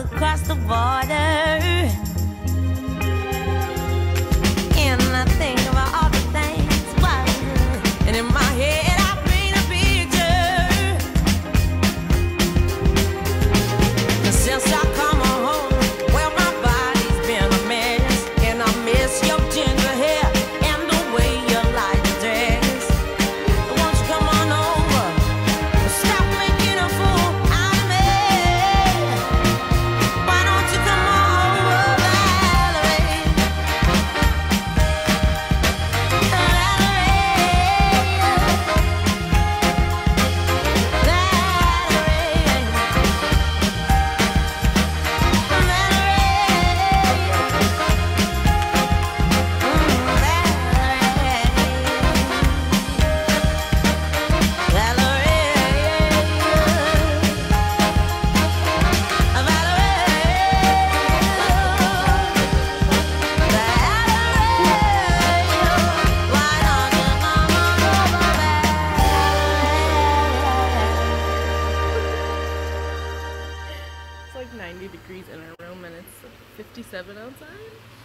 across the border. And I think about all the things, and in my head I paint a picture. Since I come home, well, my body's been a mess, and I miss your ginger hair and the way you like to dress. Won't you come on over? Stop making a fool out of me. Why don't you come on over, Valerie? It's like 90 degrees in our room and it's 57 outside.